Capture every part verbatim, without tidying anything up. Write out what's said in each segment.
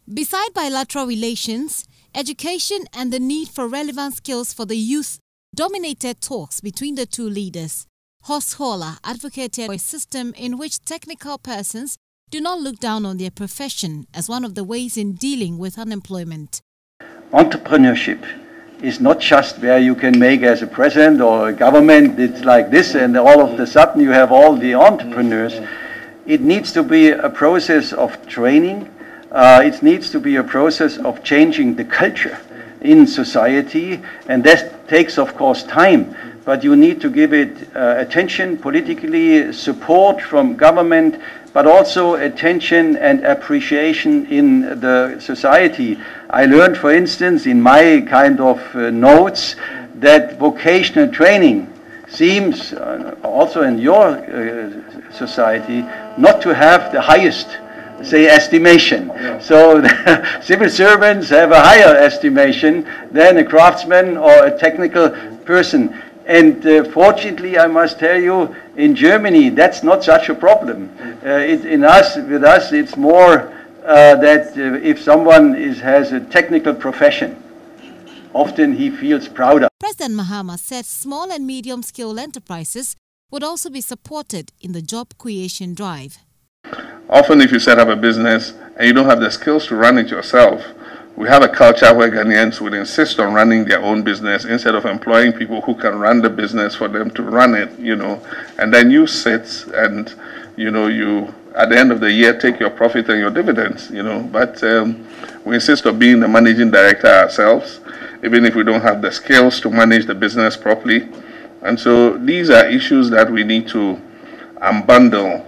Beside bilateral relations, education and the need for relevant skills for the youth dominated talks between the two leaders. Horst Holler advocated for a system in which technical persons do not look down on their profession as one of the ways in dealing with unemployment. Entrepreneurship is not just where you can make as a president or a government, it's like this and all of a sudden you have all the entrepreneurs. It needs to be a process of training. Uh, it needs to be a process of changing the culture in society, and that takes of course time, but you need to give it uh, attention politically, support from government, but also attention and appreciation in the society. I learned, for instance, in my kind of uh, notes that vocational training seems, uh, also in your uh, society, not to have the highest, say, estimation. Yeah. So the civil servants have a higher estimation than a craftsman or a technical person. And uh, fortunately, I must tell you, in Germany, that's not such a problem. Uh, it, in us, with us, it's more uh, that uh, if someone is, has a technical profession, often he feels prouder. President Mahama said small and medium-scale enterprises would also be supported in the job creation drive. Often if you set up a business and you don't have the skills to run it yourself, we have a culture where Ghanaians would insist on running their own business instead of employing people who can run the business for them to run it, you know. And then you sit and, you know, you, at the end of the year, take your profit and your dividends, you know. But um, we insist on being the managing director ourselves, even if we don't have the skills to manage the business properly. And so these are issues that we need to unbundle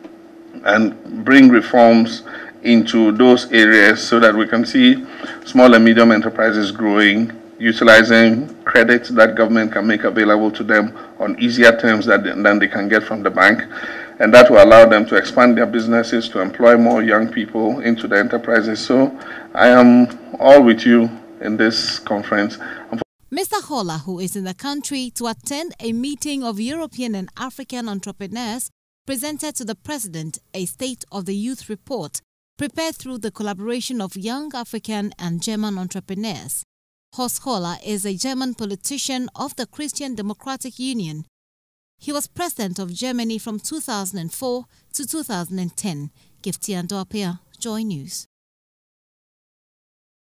and bring reforms into those areas so that we can see small and medium enterprises growing, utilizing credits that government can make available to them on easier terms that, than they can get from the bank. And that will allow them to expand their businesses, to employ more young people into the enterprises. So I am all with you in this conference. Mister Holler, who is in the country to attend a meeting of European and African entrepreneurs, presented to the President a State of the Youth report prepared through the collaboration of young African and German entrepreneurs. Horst Holler is a German politician of the Christian Democratic Union. He was President of Germany from two thousand four to two thousand ten. Gifty Andopia, Joy News.